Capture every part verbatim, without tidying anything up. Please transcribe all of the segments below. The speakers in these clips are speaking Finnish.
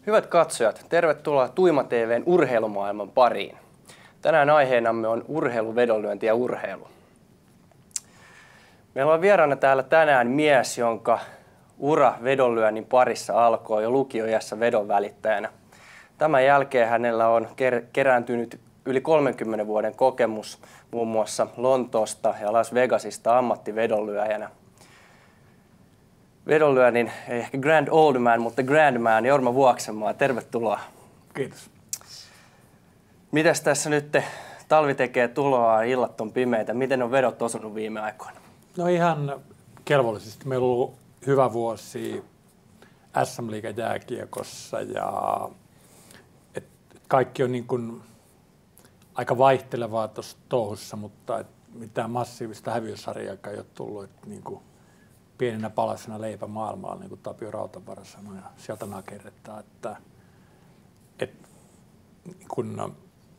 Hyvät katsojat, tervetuloa Tuima T V:n urheilumaailman pariin. Tänään aiheenamme on urheilu, vedonlyönti ja urheilu. Meillä on vieraana täällä tänään mies, jonka ura vedonlyönnin parissa alkoi jo lukioiässä vedonvälittäjänä. Tämän jälkeen hänellä on kerääntynyt yli kolmenkymmenen vuoden kokemus muun muassa Lontoosta ja Las Vegasista ammattivedonlyöjänä. Vedonlyönnin, ei ehkä grand old man, mutta grand man, Jorma Vuoksenmaa, tervetuloa. Kiitos. Mitäs tässä nyt talvi tekee tuloa, illat on pimeitä, miten on vedot osunut viime aikoina? No ihan kelvollisesti. Meillä on ollut hyvä vuosi S M-liigan jääkiekossa ja et kaikki on niin kuin aika vaihtelevaa tuossa touhussa, mutta et mitään massiivista häviösarjaakaan ei ole tullut. Et niin kuin pienenä palasena leipä maailmalla, niin kuin Tapio Rautavaara sanoi, ja sieltä nakerretaan, että, että kun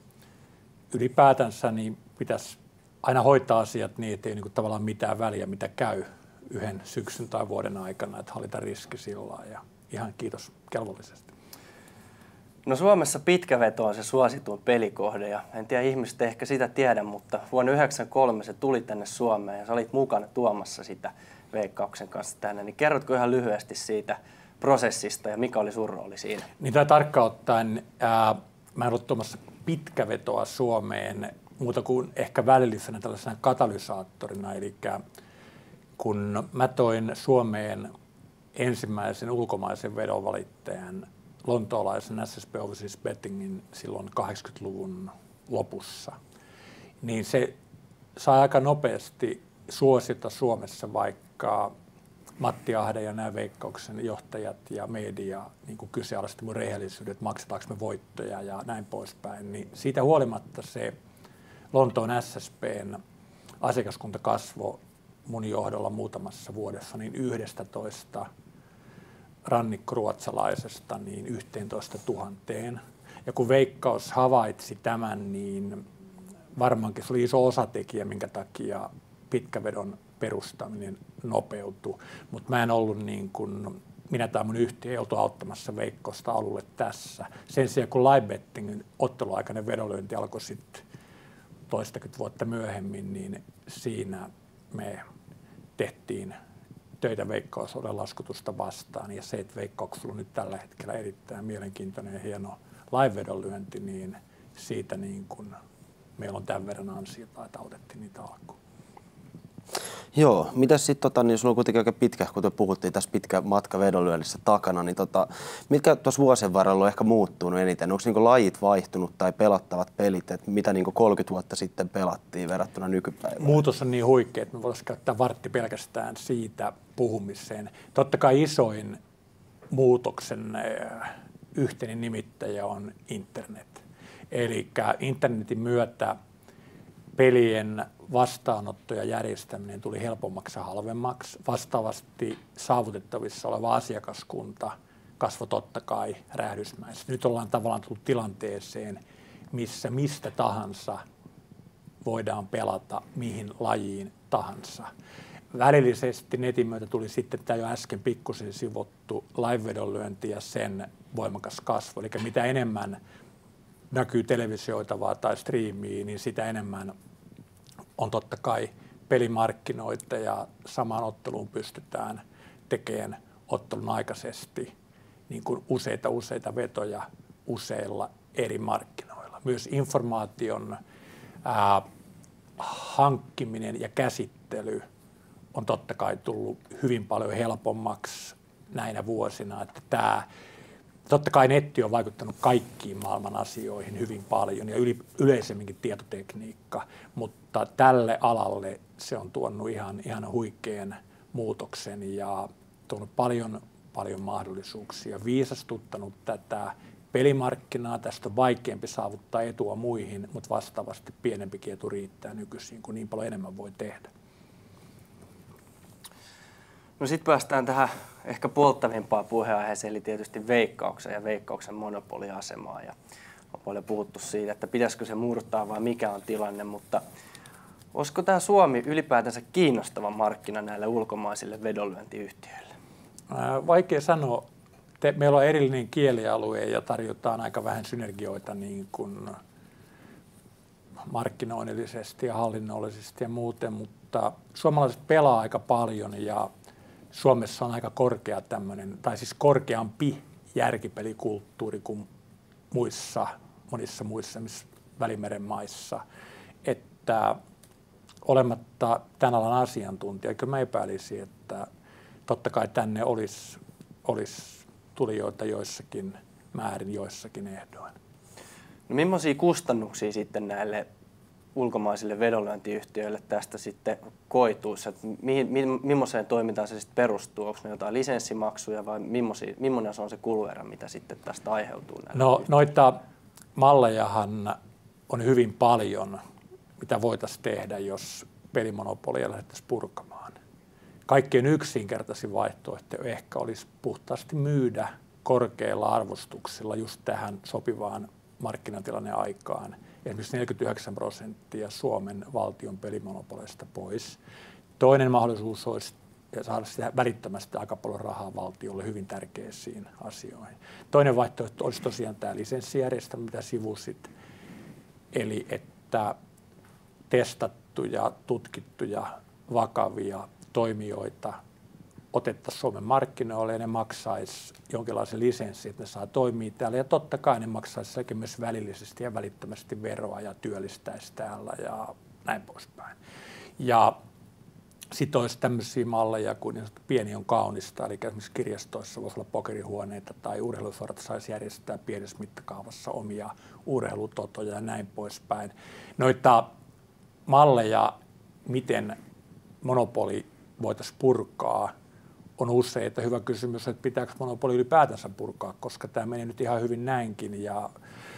ylipäätänsä niin pitäisi aina hoitaa asiat niin, ettei niin kuin tavallaan mitään väliä, mitä käy yhden syksyn tai vuoden aikana, että hallita riski sillä ja ihan kiitos kelvollisesti. No Suomessa pitkäveto on se suosituin pelikohde ja en tiedä, ihmiset ehkä sitä tiedä, mutta vuonna yhdeksänkymmentäkolme se tuli tänne Suomeen ja sä olit mukana tuomassa sitä Veikkauksen kanssa tänne, niin kerrotko ihan lyhyesti siitä prosessista ja mikä oli sun rooli siinä? Niin tämä tarkkaan ottaen, ää, mä en ollut tuomassa pitkävetoa Suomeen muuta kuin ehkä välillisenä tällaisena katalysaattorina, eli kun mä toin Suomeen ensimmäisen ulkomaisen vedonvalittajan, lontoolaisen S S B Overseas Bettingin silloin kahdeksankymmentäluvun lopussa, niin se sai aika nopeasti suosiota Suomessa, vaikka Matti Ahde ja nämä Veikkauksen johtajat ja media niin kuin kyseenalaisti mun rehellisyydet, maksetaanko me voittoja ja näin poispäin. Niin siitä huolimatta se Lontoon S S B:n asiakaskunta kasvoi mun johdolla muutamassa vuodessa niin yhdestätoista rannikkoruotsalaisesta niin yhteentoista tuhanteen. Ja kun Veikkaus havaitsi tämän, niin varmaankin se oli iso osatekijä, minkä takia pitkävedon perustaminen nopeutui, mutta mä en ollut niin kuin, minä tai mun yhtiö ei oltu auttamassa Veikkosta alulle tässä. Sen sijaan kun live bettingin otteluaikainen vedonlyönti alkoi sitten toistakymmentä vuotta myöhemmin, niin siinä me tehtiin töitä Veikkauksen laskutusta vastaan ja se, että Veikkauksella on nyt tällä hetkellä erittäin mielenkiintoinen ja hieno live-vedonlyönti, niin siitä niin kuin meillä on tämän verran ansiota, että autettiin niitä alkuun. Joo, mitäs sitten, tota, niin sulla on kuitenkin aika pitkä, kuten puhuttiin tässä pitkä matka vedonlyönnissä takana, niin tota, mitkä tuossa vuosien varrella on ehkä muuttunut eniten? Onko niinku lajit vaihtunut tai pelattavat pelit, että mitä niinku kolmekymmentä vuotta sitten pelattiin verrattuna nykypäivään? Muutos on niin huikea, että me voitaisiin käyttää vartti pelkästään siitä puhumiseen. Totta kai isoin muutoksen yhteinen nimittäjä on internet. Eli internetin myötä pelien vastaanotto ja järjestäminen tuli helpommaksi ja halvemmaksi. Vastaavasti saavutettavissa oleva asiakaskunta kasvoi totta kai räjähdysmäisesti. Nyt ollaan tavallaan tullut tilanteeseen, missä mistä tahansa voidaan pelata mihin lajiin tahansa. Välillisesti netin myötä tuli sitten tämä jo äsken pikkusen sivottu live-vedonlyönti ja sen voimakas kasvu. Eli mitä enemmän näkyy televisioitavaa tai striimiä, niin sitä enemmän on totta kai pelimarkkinoita ja samaan otteluun pystytään tekemään ottelun aikaisesti niin kuin useita useita vetoja useilla eri markkinoilla. Myös informaation ää, hankkiminen ja käsittely on totta kai tullut hyvin paljon helpommaksi näinä vuosina, että tämä totta kai netti on vaikuttanut kaikkiin maailman asioihin hyvin paljon ja yli, yleisemminkin tietotekniikka, mutta tälle alalle se on tuonut ihan, ihan huikean muutoksen ja tuonut paljon, paljon mahdollisuuksia, viisastuttanut tätä pelimarkkinaa. Tästä on vaikeampi saavuttaa etua muihin, mutta vastaavasti pienempikin etu riittää nykyisin, kun niin paljon enemmän voi tehdä. No sitten päästään tähän ehkä polttavimpaan puheenaiheeseen, eli tietysti Veikkauksen ja Veikkauksen monopoliasemaa. Ja on paljon puhuttu siitä, että pitäisikö se murtaa vai mikä on tilanne, mutta olisiko tämä Suomi ylipäätänsä kiinnostava markkina näille ulkomaisille vedonlyöntiyhtiöille? Vaikea sanoa. te, meillä on erillinen kielialue ja tarjotaan aika vähän synergioita niin kuin markkinoinnillisesti ja hallinnollisesti ja muuten, mutta suomalaiset pelaa aika paljon ja Suomessa on aika korkea tämmöinen, tai siis korkeampi järkipelikulttuuri kuin muissa, monissa muissa Välimeren maissa, että olematta tämän alan asiantuntija, kyllä mä epäilisin, että totta kai tänne olisi, olisi tulijoita joissakin määrin, joissakin ehdoin. No millaisia kustannuksia sitten näille ulkomaisille vedonlyöntiyhtiöille tästä sitten koituisi? Että mihin, millaiseen toimintaan se sitten perustuu? Onko ne jotain lisenssimaksuja vai millainen se on se kuluerä, mitä sitten tästä aiheutuu? No noita mallejahan on hyvin paljon, mitä voitaisiin tehdä, jos pelimonopolia lähdettäisiin purkamaan. Kaikkein yksinkertaisin vaihtoehto ehkä olisi puhtaasti myydä korkeilla arvostuksilla just tähän sopivaan markkinatilanne aikaan. Esimerkiksi neljäkymmentäyhdeksän prosenttia Suomen valtion pelimonopoleista pois. Toinen mahdollisuus olisi saada sitä välittömästi aika paljon rahaa valtiolle hyvin tärkeisiin asioihin. Toinen vaihtoehto olisi tosiaan tämä lisenssijärjestelmä, mitä sivusit. Eli että testattuja, tutkittuja, vakavia toimijoita otettaisiin Suomen markkinoille ja ne maksaisi jonkinlaisen lisenssin, että ne saa toimia täällä. Ja totta kai ne maksaisi myös välillisesti ja välittömästi veroa ja työllistäisi täällä ja näin poispäin. Ja sitten olisi tämmöisiä malleja kuin niin pieni on kaunista, eli esimerkiksi kirjastoissa voisi olla pokerihuoneita tai urheiluseurat saisi järjestää pienessä mittakaavassa omia urheilutotoja ja näin poispäin. Noita malleja, miten monopoli voitaisiin purkaa, on useita. Hyvä kysymys, että pitääkö monopoli ylipäätänsä purkaa, koska tämä menee nyt ihan hyvin näinkin. Ja,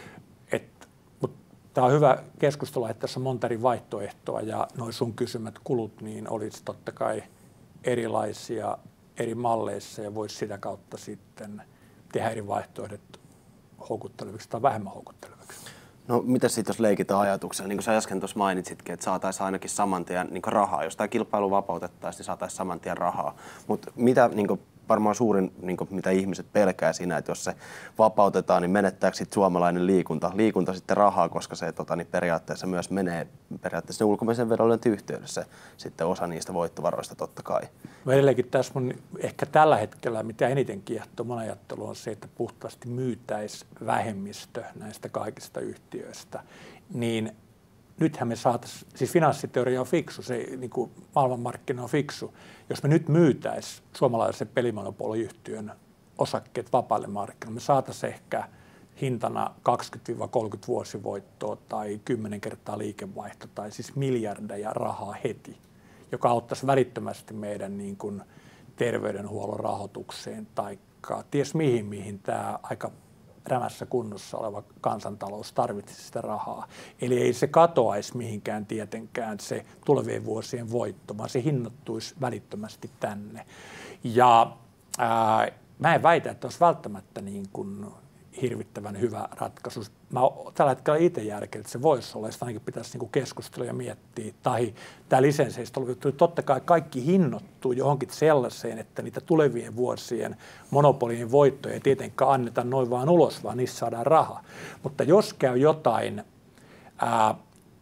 et, mutta tämä on hyvä keskustella, että tässä on monta eri vaihtoehtoa ja noin sun kysymät kulut niin olisi totta kai erilaisia eri malleissa ja voisi sitä kautta sitten tehdä eri vaihtoehdot houkutteleviksi tai vähemmän houkutteleviksi. No miten sitten jos leikitään ajatuksella, niin kuin sä äsken tuossa mainitsitkin, että saataisiin ainakin saman tien niin rahaa, jos tämä kilpailu vapautettaisiin, niin saataisiin saman tien rahaa. Mutta mitä niin kuin, varmaan suurin, niin kuin, mitä ihmiset pelkää siinä, että jos se vapautetaan, niin menettääkö sitten suomalainen liikunta, liikunta sitten rahaa, koska se tota, niin periaatteessa myös menee periaatteessa ulkomaisen vedonlyöntiyhtiöille se sitten osa niistä voittovaroista totta kai. No edelleenkin tässä mun ehkä tällä hetkellä mitä eniten kiehtoo mun ajattelu on se, että puhtaasti myytäisiin vähemmistö näistä kaikista yhtiöistä, niin nythän me saataisiin, siis finanssiteoria on fiksu, se niin kuin maailmanmarkkina on fiksu. Jos me nyt myytäisiin suomalaisen pelimonopoliyhtiön osakkeet vapaalle markkinoille, me saataisiin ehkä hintana kaksikymmentä kolmekymmentä vuosivoittoa tai kymmenen kertaa liikevaihto tai siis miljardeja rahaa heti, joka auttaisi välittömästi meidän niin kuin terveydenhuollon rahoitukseen tai ties mihin, mihin tämä aika rämässä kunnossa oleva kansantalous tarvitsisi sitä rahaa. Eli ei se katoaisi mihinkään tietenkään se tulevien vuosien voitto, vaan se hinnoittuisi välittömästi tänne. Ja ää, mä en väitä, että olisi välttämättä niin kuin hirvittävän hyvä ratkaisu. Mä tällä hetkellä itse järkeen, että se voisi olla, ja sitä ainakin pitäisi niin kuin keskustella ja miettiä. Tai tämä lisensseistä oli, totta kai kaikki hinnoittuu johonkin sellaiseen, että niitä tulevien vuosien monopolien voittoja ei tietenkään anneta noin vaan ulos, vaan niissä saadaan rahaa. Mutta jos käy jotain ää,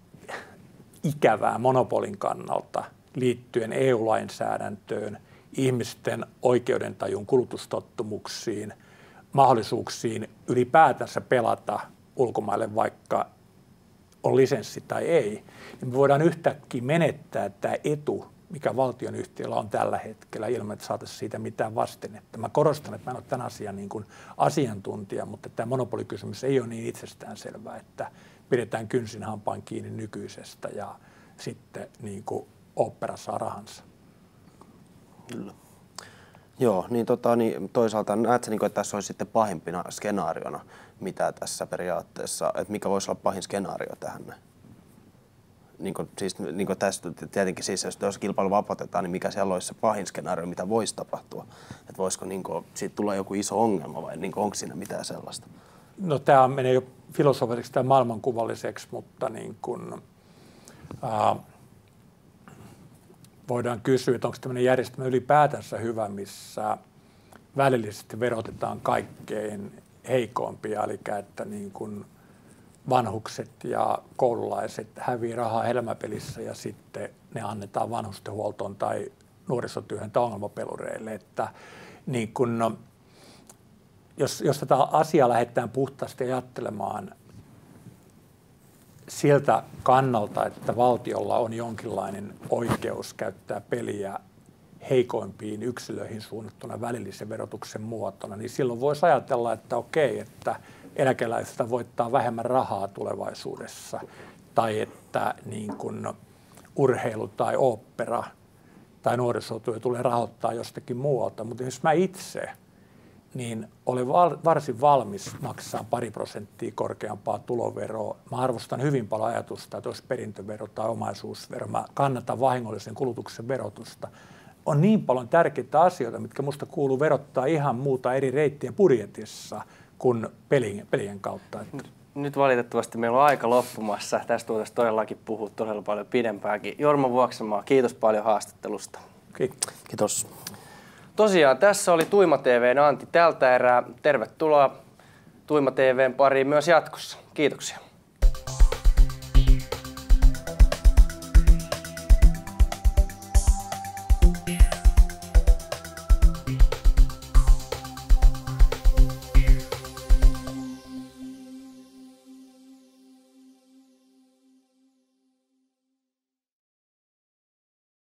ikävää monopolin kannalta liittyen E U-lainsäädäntöön, ihmisten oikeudentajun kulutustottumuksiin, mahdollisuuksiin ylipäätänsä pelata ulkomaille, vaikka on lisenssi tai ei, niin me voidaan yhtäkkiä menettää tämä etu, mikä valtionyhtiöllä on tällä hetkellä, ilman että saataisiin siitä mitään vastennetta. Mä korostan, että mä en ole tämän asian niin kuin asiantuntija, mutta tämä monopolikysymys ei ole niin itsestäänselvää, että pidetään kynsin hampaan kiinni nykyisestä ja sitten niin kuin opera saa rahansa. Kyllä. Joo, niin, tota, niin toisaalta näetkö, niin kuin, että tässä olisi sitten pahimpina skenaariona, mitä tässä periaatteessa, että mikä voisi olla pahin skenaario tähän? Niin kuin, siis, niin kuin tästä, tietenkin siis, jos kilpailu vapautetaan, niin mikä siellä olisi se pahin skenaario, mitä voisi tapahtua? Että voisiko niin kuin, siitä tulla joku iso ongelma vai niin kuin, onko siinä mitään sellaista? No tämä menee jo filosofiseksi tai maailmankuvalliseksi, mutta niin kuin, ää, voidaan kysyä, että onko tämmöinen järjestelmä ylipäätänsä hyvä, missä välillisesti verotetaan kaikkein heikoimpia, eli että niin kuin vanhukset ja koululaiset hävii rahaa helmäpelissä ja sitten ne annetaan vanhustenhuoltoon tai nuorisotyöhön tai ongelmapelureille. Että niin kun, jos, jos tätä asiaa lähdetään puhtaasti ajattelemaan siltä kannalta, että valtiolla on jonkinlainen oikeus käyttää peliä heikoimpiin yksilöihin suunnattuna välillisen verotuksen muotona, niin silloin voisi ajatella, että okei, että eläkeläisiltä voittaa vähemmän rahaa tulevaisuudessa, tai että niin kuin urheilu tai ooppera tai nuorisotyö tulee rahoittaa jostakin muualta. Mutta jos mä itse, niin olen varsin valmis maksaa pari prosenttia korkeampaa tuloveroa. Mä arvostan hyvin paljon ajatusta, että olisi perintövero tai omaisuusvero. Mä kannatan vahingollisen kulutuksen verotusta. On niin paljon tärkeitä asioita, mitkä musta kuuluu verottaa ihan muuta eri reittien budjetissa kuin pelien, pelien kautta. Nyt valitettavasti meillä on aika loppumassa. Tästä voitaisiin todellakin puhua todella paljon pidempäänkin. Jorma Vuoksenmaa, kiitos paljon haastattelusta. Kiitos. Kiitos. Tosiaan tässä oli Tuima T V:n Antti tältä erää. Tervetuloa Tuima T V:n pariin myös jatkossa. Kiitoksia.